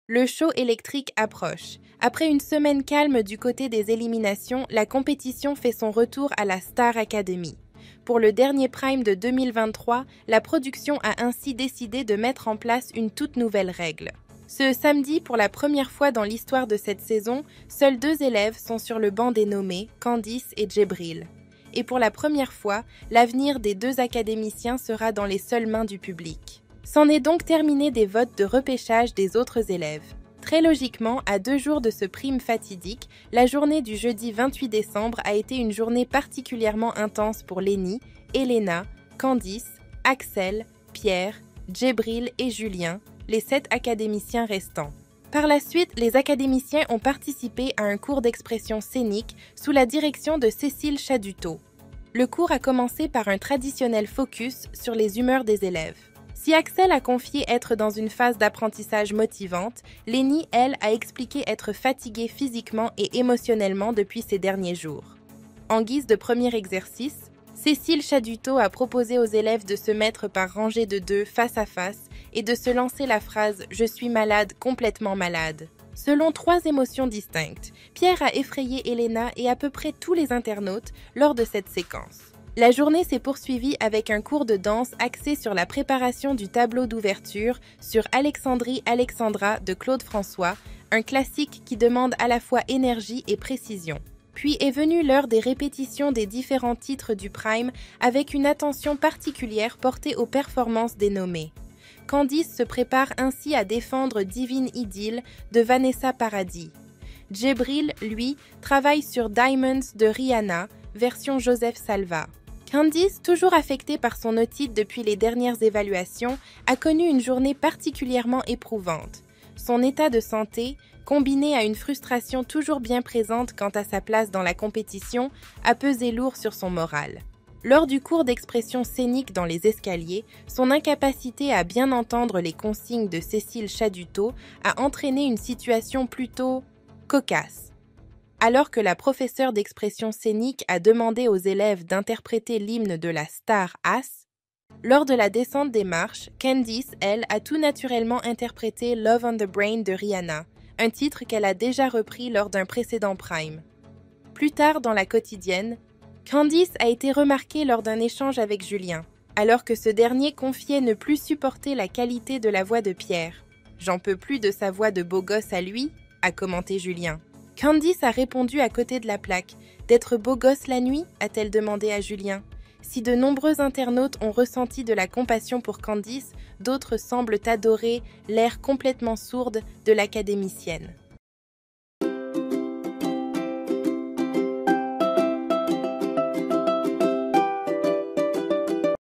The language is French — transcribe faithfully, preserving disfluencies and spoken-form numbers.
Le show électrique approche. Après une semaine calme du côté des éliminations, la compétition fait son retour à la Star Academy. Pour le dernier prime de deux mille vingt-trois, la production a ainsi décidé de mettre en place une toute nouvelle règle. Ce samedi, pour la première fois dans l'histoire de cette saison, seuls deux élèves sont sur le banc des nommés, Candice et Djibril. Et pour la première fois, l'avenir des deux académiciens sera dans les seules mains du public. C'en est donc terminé des votes de repêchage des autres élèves. Très logiquement, à deux jours de ce prime fatidique, la journée du jeudi vingt-huit décembre a été une journée particulièrement intense pour Lénie, Elena, Candice, Axel, Pierre, Djibril et Julien, les sept académiciens restants. Par la suite, les académiciens ont participé à un cours d'expression scénique sous la direction de Cécile Chaduteau. Le cours a commencé par un traditionnel focus sur les humeurs des élèves. Si Axel a confié être dans une phase d'apprentissage motivante, Lénie, elle, a expliqué être fatiguée physiquement et émotionnellement depuis ces derniers jours. En guise de premier exercice, Cécile Chaduteau a proposé aux élèves de se mettre par rangée de deux face à face et de se lancer la phrase « Je suis malade, complètement malade ». Selon trois émotions distinctes, Pierre a effrayé Elena et à peu près tous les internautes lors de cette séquence. La journée s'est poursuivie avec un cours de danse axé sur la préparation du tableau d'ouverture sur Alexandrie Alexandra de Claude François, un classique qui demande à la fois énergie et précision. Puis est venue l'heure des répétitions des différents titres du Prime avec une attention particulière portée aux performances des nommés. Candice se prépare ainsi à défendre Divine Idylle de Vanessa Paradis. Djibril, lui, travaille sur Diamonds de Rihanna, version Joseph Salva. Candice, toujours affectée par son otite depuis les dernières évaluations, a connu une journée particulièrement éprouvante. Son état de santé, combiné à une frustration toujours bien présente quant à sa place dans la compétition, a pesé lourd sur son moral. Lors du cours d'expression scénique dans les escaliers, son incapacité à bien entendre les consignes de Cécile Chaduteau a entraîné une situation plutôt cocasse. Alors que la professeure d'expression scénique a demandé aux élèves d'interpréter l'hymne de la star As, lors de la descente des marches, Candice, elle, a tout naturellement interprété Love on the Brain de Rihanna, un titre qu'elle a déjà repris lors d'un précédent prime. Plus tard dans la quotidienne, Candice a été remarquée lors d'un échange avec Julien, alors que ce dernier confiait ne plus supporter la qualité de la voix de Pierre. « J'en peux plus de sa voix de beau gosse à lui », a commenté Julien. Candice a répondu à côté de la plaque. « D'être beau gosse la nuit ?» a-t-elle demandé à Julien. Si de nombreux internautes ont ressenti de la compassion pour Candice, d'autres semblent adorer l'air complètement sourde de l'académicienne.